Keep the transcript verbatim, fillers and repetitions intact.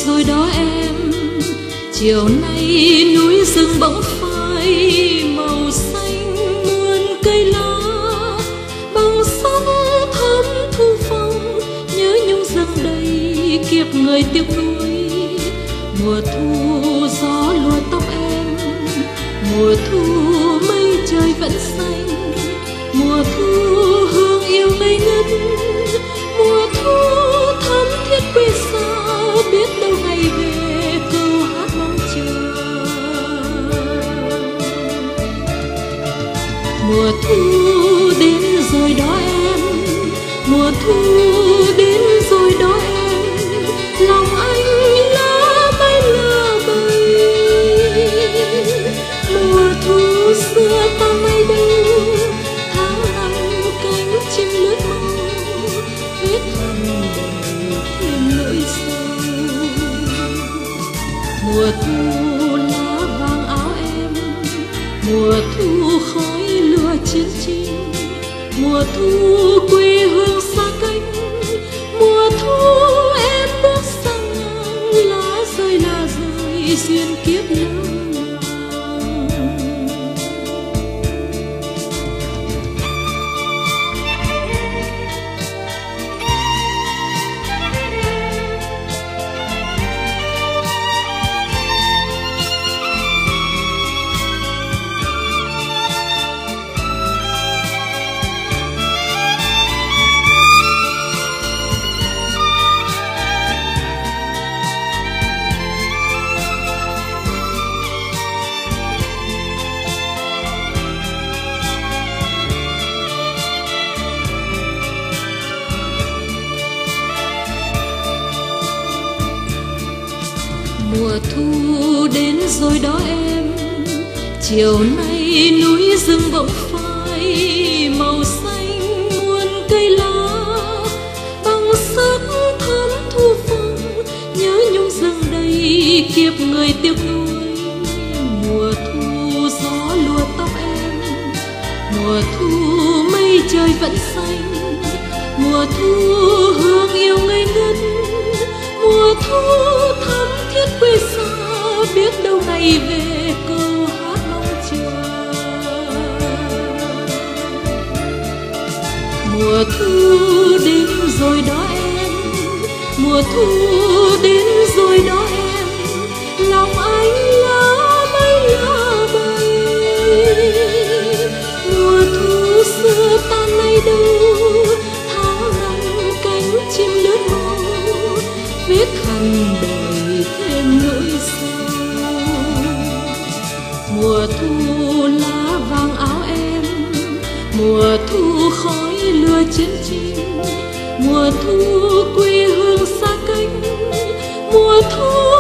rồi đó em. Chiều nay núi rừng bỗng phai màu xanh muôn cây lá, bóng sóng thấm thu phong nhớ nhung dâng đầy kiếp người tiếc nuối. Mùa thu gió lùa tóc em, mùa thu mây trời vẫn xanh, mùa thu hương yêu ngây ngất, mùa thu thắm thiết quê xa biết đâu ngày về câu hát mong chờ. Mùa thu đến rồi đó em, mùa thu đến rồi đó em, lòng anh lá bay lá bay. Mùa thu xưa ta mây đâu, tháng năm cánh chim lướt mong, huyết hằn đời thêm nỗi sầu. Mùa thu lá vàng áo em, mùa thu khói lửa chiến tranh, mùa thu quê hương xa cách, mùa thu em bước sang ngang, lá rơi lá rơi duyên kiếp lỡ. Mùa thu đến rồi đó em, chiều nay núi rừng bỗng phai màu xanh muôn cây lá, băng sắc thắm thu phong nhớ nhung dâng đầy kiếp người tiếc nuối. Mùa thu gió lùa tóc em, mùa thu mây trời vẫn xanh, mùa thu hương yêu ngây ngất, mùa thu thắm thiết quê xa biết đâu ngày về câu hát mong chờ. Mùa thu đến rồi đó em, mùa thu đến rồi đó em, lòng anh lá bay lá bay. Mùa thu xưa ta nay đâu, tháng năm cánh chim lướt mong, vết hằn đời thêm nỗi sầu. Mùa thu lá vàng áo em, mùa thu khói lửa chiến tranh, mùa thu quê hương xa cách, mùa thu